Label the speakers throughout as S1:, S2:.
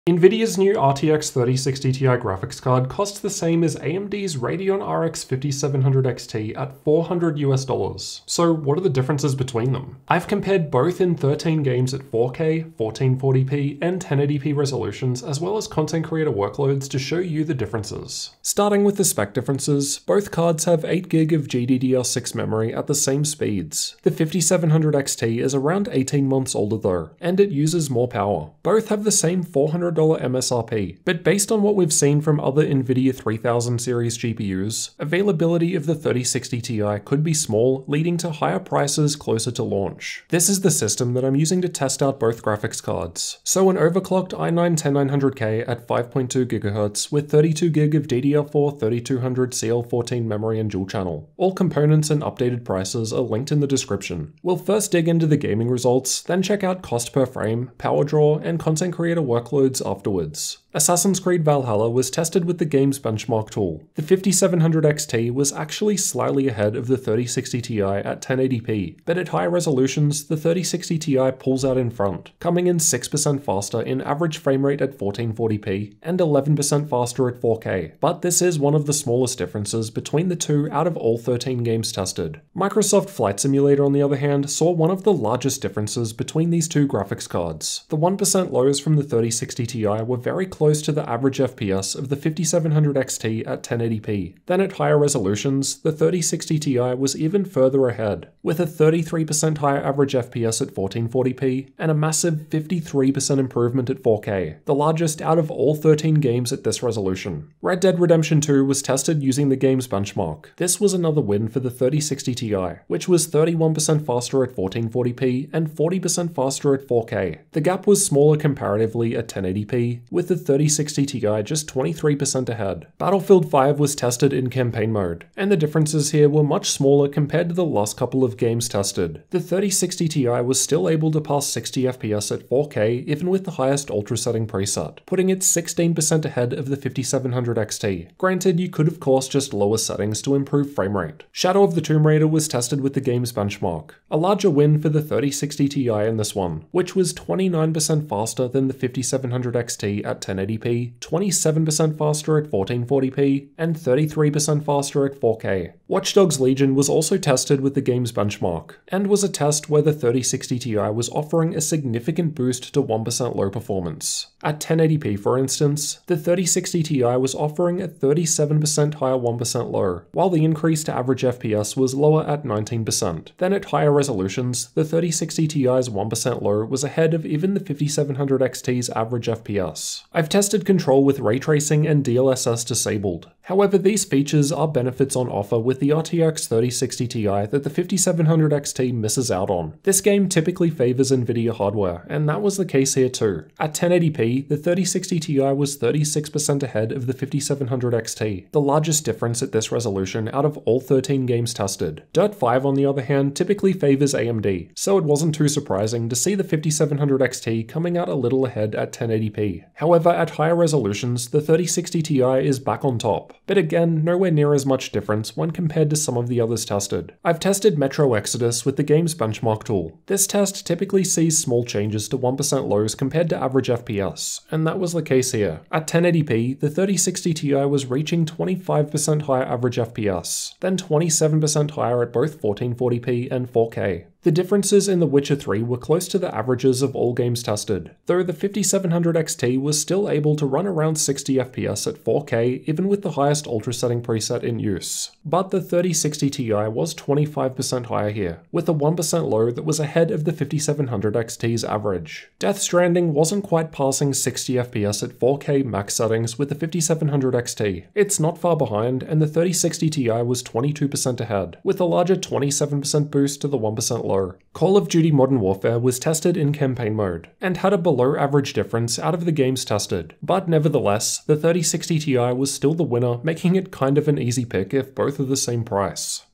S1: Nvidia's new RTX 3060 Ti graphics card costs the same as AMD's Radeon RX 5700 XT at $400 US. So what are the differences between them? I've compared both in 13 games at 4K, 1440p, and 1080p resolutions, as well as content creator workloads to show you the differences. Starting with the spec differences, both cards have 8GB of GDDR6 memory at the same speeds. The 5700 XT is around 18 months older though, and it uses more power. Both have the same $400 MSRP, but based on what we've seen from other Nvidia 3000 series GPUs, availability of the 3060 Ti could be small, leading to higher prices closer to launch. This is the system that I'm using to test out both graphics cards. So an overclocked i9-10900K at 5.2 GHz with 32GB of DDR4 3200 CL14 memory and dual channel. All components and updated prices are linked in the description. We'll first dig into the gaming results, then check out cost per frame, power draw, and content creator workloads afterwards. Assassin's Creed Valhalla was tested with the game's benchmark tool. The 5700 XT was actually slightly ahead of the 3060 Ti at 1080p, but at higher resolutions, the 3060 Ti pulls out in front, coming in 6% faster in average frame rate at 1440p and 11% faster at 4K. But this is one of the smallest differences between the two out of all 13 games tested. Microsoft Flight Simulator, on the other hand, saw one of the largest differences between these two graphics cards. The 1% lows from the 3060 Ti were very close to the average FPS of the 5700 XT at 1080p. Then at higher resolutions, the 3060 Ti was even further ahead, with a 33% higher average FPS at 1440p and a massive 53% improvement at 4K, the largest out of all 13 games at this resolution. Red Dead Redemption 2 was tested using the game's benchmark. This was another win for the 3060 Ti, which was 31% faster at 1440p and 40% faster at 4K. The gap was smaller comparatively at 1080p, with the 3060 Ti just 23% ahead. Battlefield 5 was tested in campaign mode, and the differences here were much smaller compared to the last couple of games tested. The 3060 Ti was still able to pass 60 FPS at 4K even with the highest ultra setting preset, putting it 16% ahead of the 5700 XT. Granted, you could of course just lower settings to improve frame rate. Shadow of the Tomb Raider was tested with the game's benchmark, a larger win for the 3060 Ti in this one, which was 29% faster than the 5700 XT at 1080p, 27% faster at 1440p, and 33% faster at 4K. Watch Dogs Legion was also tested with the game's benchmark, and was a test where the 3060 Ti was offering a significant boost to 1% low performance. At 1080p for instance, the 3060 Ti was offering a 37% higher 1% low, while the increase to average FPS was lower at 19%. Then at higher resolutions, the 3060 Ti's 1% low was ahead of even the 5700 XT's average FPS. I've tested control with ray tracing and DLSS disabled. However, these features are benefits on offer with the RTX 3060 Ti that the 5700 XT misses out on. This game typically favors Nvidia hardware, and that was the case here too. At 1080p, the 3060 Ti was 36% ahead of the 5700 XT, the largest difference at this resolution out of all 13 games tested. Dirt 5 on the other hand typically favors AMD, so it wasn't too surprising to see the 5700 XT coming out a little ahead at 1080p. However, at higher resolutions, the 3060 Ti is back on top, but again, nowhere near as much difference when compared to some of the others tested. I've tested Metro Exodus with the game's benchmark tool. This test typically sees small changes to 1% lows compared to average FPS, and that was the case here. At 1080p, the 3060 Ti was reaching 25% higher average FPS, then 27% higher at both 1440p and 4K. The differences in The Witcher 3 were close to the averages of all games tested, though the 5700 XT was still able to run around 60 FPS at 4K even with the highest ultra setting preset in use. But the 3060 Ti was 25% higher here, with a 1% low that was ahead of the 5700 XT's average. Death Stranding wasn't quite passing 60 FPS at 4K max settings with the 5700 XT. It's not far behind, and the 3060 Ti was 22% ahead, with a larger 27% boost to the 1% low. Call of Duty Modern Warfare was tested in campaign mode, and had a below average difference out of the games tested, but nevertheless, the 3060 Ti was still the winner, making it kind of an easy pick if both are the same price.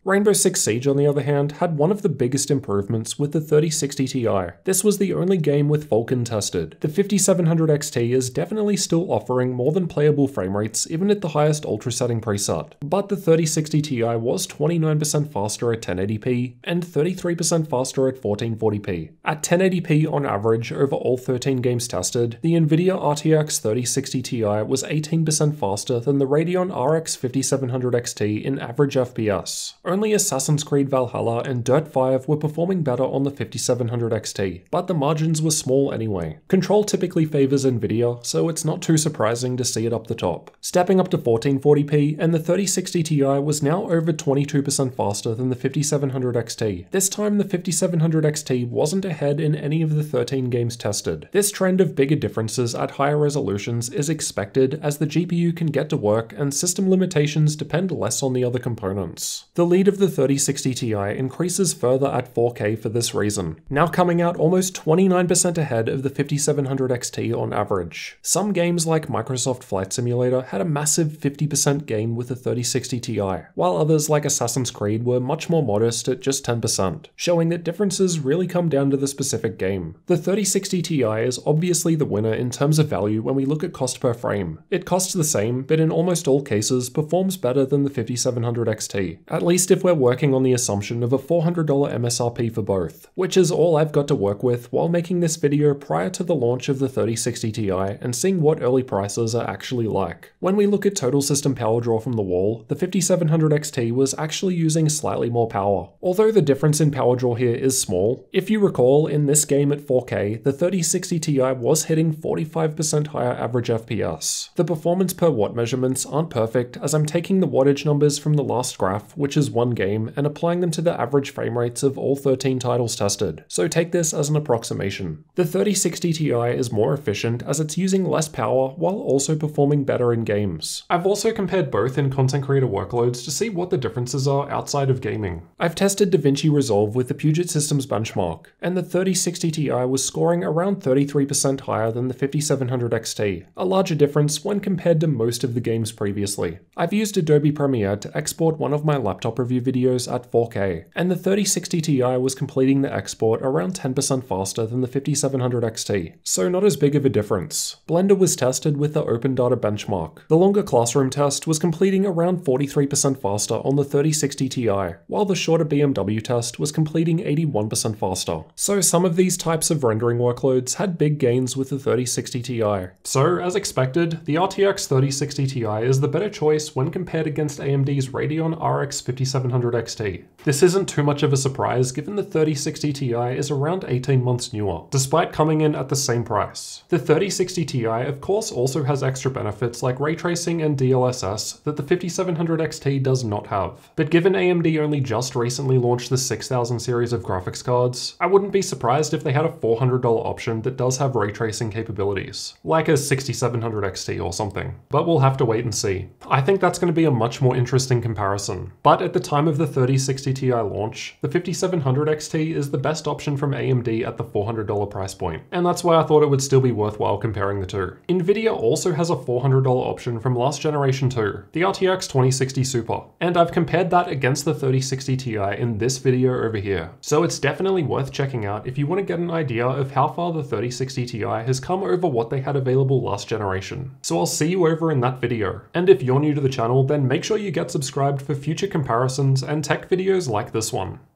S1: Rainbow Six Siege, on the other hand, had one of the biggest improvements with the 3060 Ti. This was the only game with Vulkan tested. The 5700 XT is definitely still offering more than playable frame rates even at the highest ultra setting preset, but the 3060 Ti was 29% faster at 1080p and 33% faster at 1440p. At 1080p on average over all 13 games tested, the Nvidia RTX 3060 Ti was 18% faster than the Radeon RX 5700 XT in average FPS. Only Assassin's Creed Valhalla and Dirt 5 were performing better on the 5700 XT, but the margins were small anyway. Control typically favors Nvidia, so it's not too surprising to see it up the top. Stepping up to 1440p, and the 3060 Ti was now over 22% faster than the 5700 XT. This time the 5700 XT wasn't ahead in any of the 13 games tested. This trend of bigger differences at higher resolutions is expected as the GPU can get to work and system limitations depend less on the other components. The lead of the 3060 Ti increases further at 4K for this reason, now coming out almost 29% ahead of the 5700 XT on average. Some games like Microsoft Flight Simulator had a massive 50% gain with the 3060 Ti, while others like Assassin's Creed were much more modest at just 10%, showing that differences really come down to the specific game. The 3060 Ti is obviously the winner in terms of value when we look at cost per frame. It costs the same, but in almost all cases performs better than the 5700 XT, at least if we're working on the assumption of a $400 MSRP for both, which is all I've got to work with while making this video prior to the launch of the 3060 Ti and seeing what early prices are actually like. When we look at total system power draw from the wall, the 5700 XT was actually using slightly more power, although the difference in power draw here is small. If you recall, in this game at 4K, the 3060 Ti was hitting 45% higher average FPS. The performance per watt measurements aren't perfect, as I'm taking the wattage numbers from the last graph, which is one game, and applying them to the average frame rates of all 13 titles tested, so take this as an approximation. The 3060 Ti is more efficient as it's using less power while also performing better in games. I've also compared both in content creator workloads to see what the differences are outside of gaming. I've tested Davinci Resolve with the Puget Systems benchmark, and the 3060 Ti was scoring around 33% higher than the 5700 XT, a larger difference when compared to most of the games previously. I've used Adobe Premiere to export one of my laptop review videos at 4K, and the 3060 Ti was completing the export around 10% faster than the 5700 XT, so not as big of a difference. Blender was tested with the Open Data benchmark. The longer classroom test was completing around 43% faster on the 3060 Ti, while the shorter BMW test was completing 81% faster. So some of these types of rendering workloads had big gains with the 3060 Ti. So as expected, the RTX 3060 Ti is the better choice when compared against AMD's Radeon RX 5700 XT. This isn't too much of a surprise given the 3060 Ti is around 18 months newer, despite coming in at the same price. The 3060 Ti of course also has extra benefits like ray tracing and DLSS that the 5700 XT does not have. But given AMD only just recently launched the 6000 series of graphics cards, I wouldn't be surprised if they had a $400 option that does have ray tracing capabilities, like a 6700 XT or something. But we'll have to wait and see. I think that's going to be a much more interesting comparison. But at the time of the 3060 Ti launch, the 5700 XT is the best option from AMD at the $400 price point, and that's why I thought it would still be worthwhile comparing the two. Nvidia also has a $400 option from last generation too, the RTX 2060 Super, and I've compared that against the 3060 Ti in this video over here. So it's definitely worth checking out if you want to get an idea of how far the 3060 Ti has come over what they had available last generation. So I'll see you over in that video. And if you're new to the channel, then make sure you get subscribed for future comparisons and tech videos like this one.